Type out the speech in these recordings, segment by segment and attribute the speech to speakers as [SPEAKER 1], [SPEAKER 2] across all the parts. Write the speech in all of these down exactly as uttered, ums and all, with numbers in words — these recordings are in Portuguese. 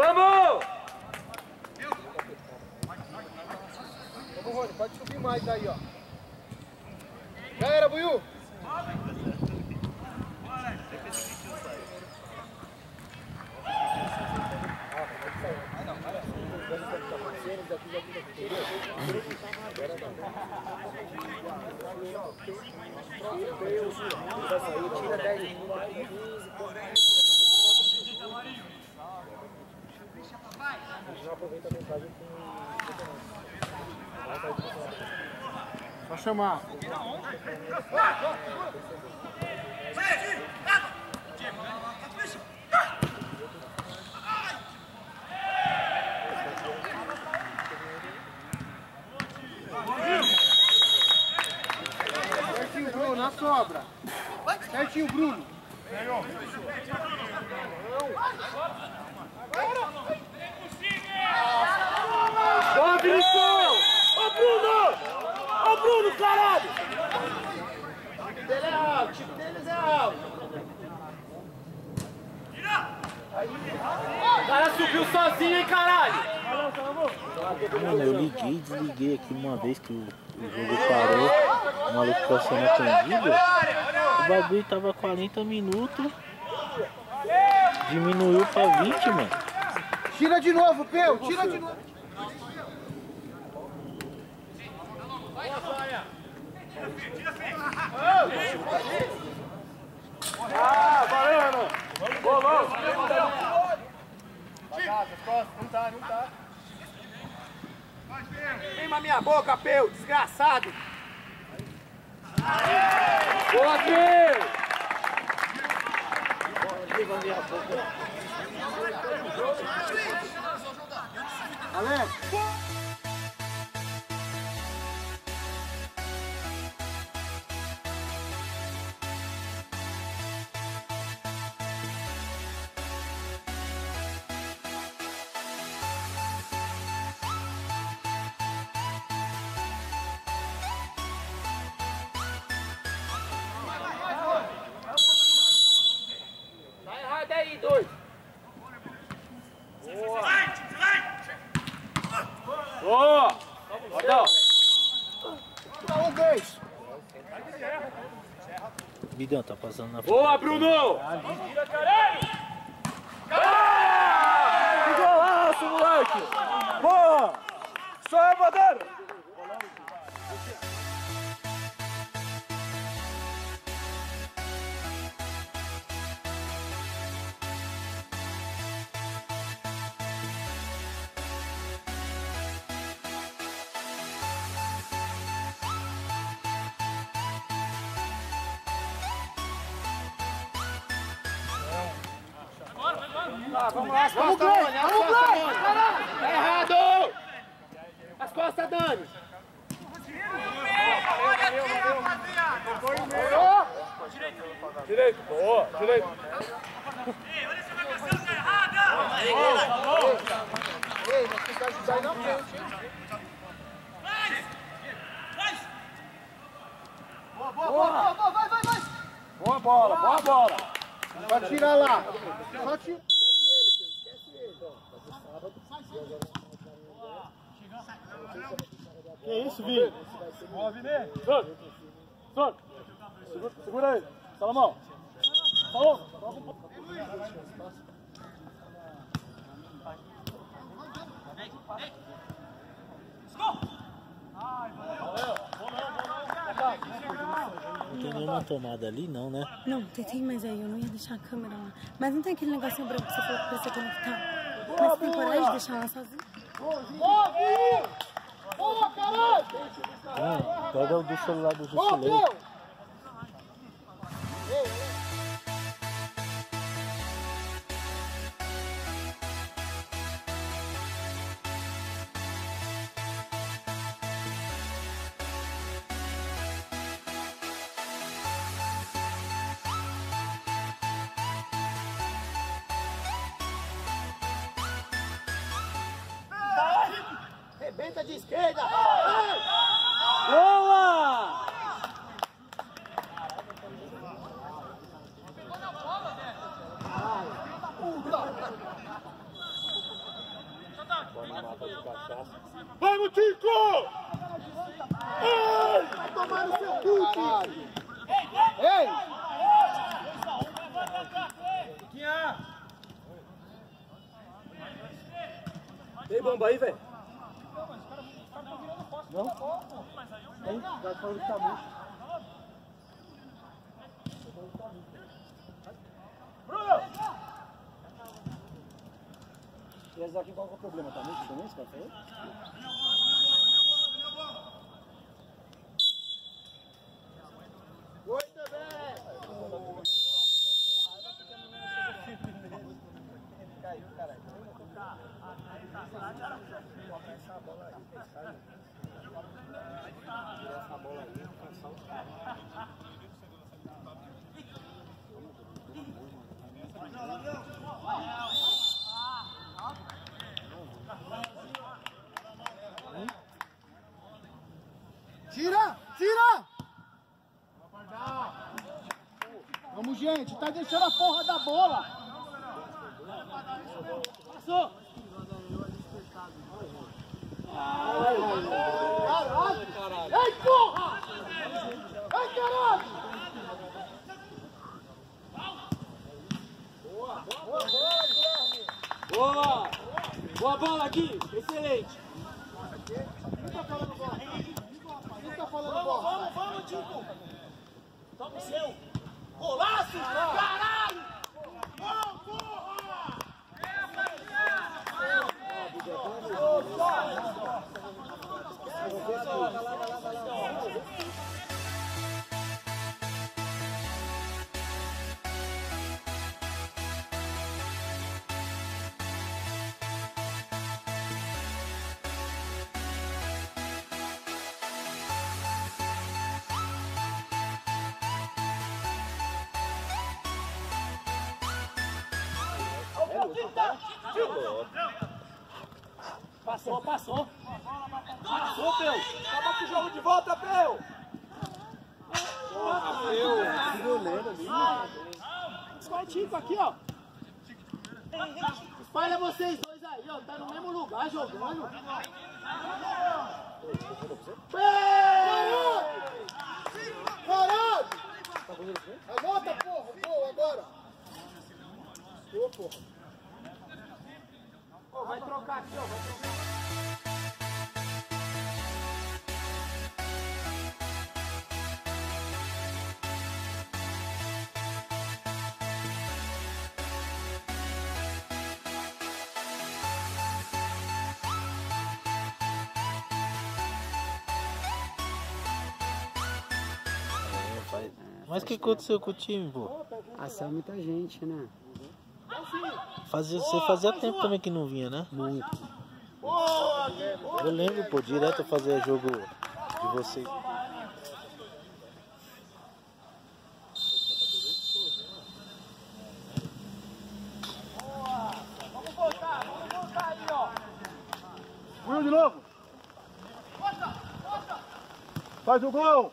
[SPEAKER 1] Vamos!
[SPEAKER 2] Vamos, Rony, pode subir mais daí, ó. Já era, Buiu! Tira dez minutos, quinze, não aproveita a mensagem com... Só chamar. Certinho, Bruno, na sobra. Certinho, Bruno.
[SPEAKER 1] Boa, Vinícius! Ô, Bruno! Ô, Bruno, caralho!
[SPEAKER 2] O time dele é alto, o time deles é alto.
[SPEAKER 1] O cara subiu sozinho, hein, caralho!
[SPEAKER 3] Mano, eu liguei e desliguei aqui uma vez que o, o jogo parou, o maluco ficou sendo atendido. O bagulho tava quarenta minutos, diminuiu pra vinte, mano.
[SPEAKER 2] Tira de novo, Peu, tira de novo.
[SPEAKER 1] Ah, valendo! Bolão!
[SPEAKER 2] Não tá, não tá.
[SPEAKER 1] Queima minha boca, Peu, desgraçado! Boa, Peu!
[SPEAKER 2] Queima minha boca. Alex!
[SPEAKER 1] Tá errado aí, dois! Boa! Rodão!
[SPEAKER 2] Um, dois.
[SPEAKER 3] Bidão, tá passando na frente.
[SPEAKER 1] Boa, Bruno! Que golaço, moleque! Boa! Só é bandeira!
[SPEAKER 2] Tá, vamos lá, as costas, Dani, as costas, Dani.
[SPEAKER 1] Tá errado! As costas, Dani! Direito, boa, direito.
[SPEAKER 4] Ei, olha essa marcação, tá errada!
[SPEAKER 2] Ei, nós precisamos ajudar aí na frente, hein? Boa, boa, boa, boa, vai, vai, vai!
[SPEAKER 1] Boa bola, boa bola!
[SPEAKER 2] Só tira lá. Só tira.
[SPEAKER 1] Que isso, Vini? Boa, Vini! Sobe! Sobe! Segura, segura ele! Salomão! Salomão!
[SPEAKER 3] Não tem nenhuma tomada ali, não, né?
[SPEAKER 5] Não, tem, mas aí eu não ia deixar a câmera lá. Mas não tem aquele negocinho branco que você falou que precisa conectar? Mas você tem coragem de deixar lá sozinho?
[SPEAKER 2] Boa, Vini! Boa, caralho!
[SPEAKER 3] Ah, pega o do celular do
[SPEAKER 2] Boa,
[SPEAKER 3] Jusilei.
[SPEAKER 2] Peu! Rebenta de esquerda!
[SPEAKER 1] Boa! Vamos, Tico! Ei!
[SPEAKER 2] Vai tomar no seu cu, Tico! Ei!
[SPEAKER 1] Tem bomba aí, velho?
[SPEAKER 2] Não? Tem? Vai falar que tá muito.
[SPEAKER 1] Bruno! E esse aqui qual que é o problema? Tá muito também, esse café?
[SPEAKER 2] Muito bem! Caiu, caralho. Essa bola aí, essa bola aí, cansar os caras. Tira! Tira! Vamos, gente, tá deixando a porra da bola! Passou! Caralho! Caralho! Ei, porra! Ei, caralho! Boa, boa, boa, Guilherme!
[SPEAKER 1] Boa! Boa bola aqui! Excelente!
[SPEAKER 2] Quem tá falando bola? Quem tá falando bola? Vamos, vamos, Tico! Toma o seu! Golaço! Caralho! Gol, porra!
[SPEAKER 1] Passou, passou. Passou, Peu. Acaba com o jogo de volta, Peu. Porra, Peu. Violento ali. Vai, Tico, aqui, ó.
[SPEAKER 2] Espalha vocês dois aí, ó. Tá no mesmo lugar jogando. Caralho! Caralho! Anota, porra. Gol agora. Ô, porra.
[SPEAKER 1] Vai trocar aqui, ó. Vai trocar.
[SPEAKER 3] Mas o que aconteceu com o time, pô?
[SPEAKER 6] Assou muita gente, né?
[SPEAKER 3] Fazia, você fazia tempo também que não vinha, né?
[SPEAKER 6] Muito.
[SPEAKER 3] Eu lembro, pô, direto eu fazia jogo de vocês.
[SPEAKER 1] Vamos voltar, vamos voltar aí, ó. Will de novo. Faz o gol.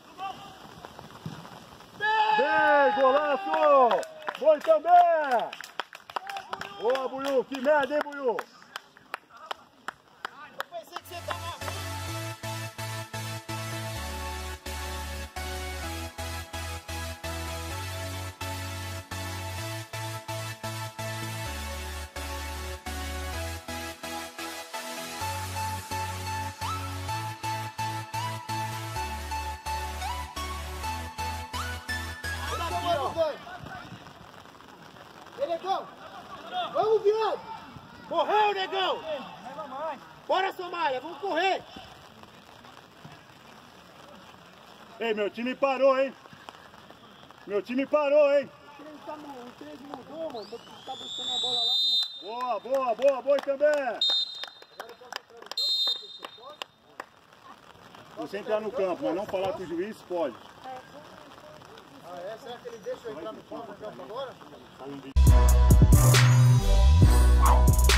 [SPEAKER 1] Bem, golaço. Foi também. Boa, Buiu. Que merda, hein, Buiu?
[SPEAKER 2] Eu pensei que você tava... Ei, negão! Vamos, viado! Correu, negão! Bora, Somália, vamos correr!
[SPEAKER 1] Ei, meu time parou, hein? Meu time parou, hein?
[SPEAKER 2] O três mudou, mano. Tá buscando a bola lá, não.
[SPEAKER 1] Boa, boa, boa, boa também. Você entrar no campo, mas não falar com o juiz, pode.
[SPEAKER 2] Ah, é? Será que ele deixa eu entrar no campo agora?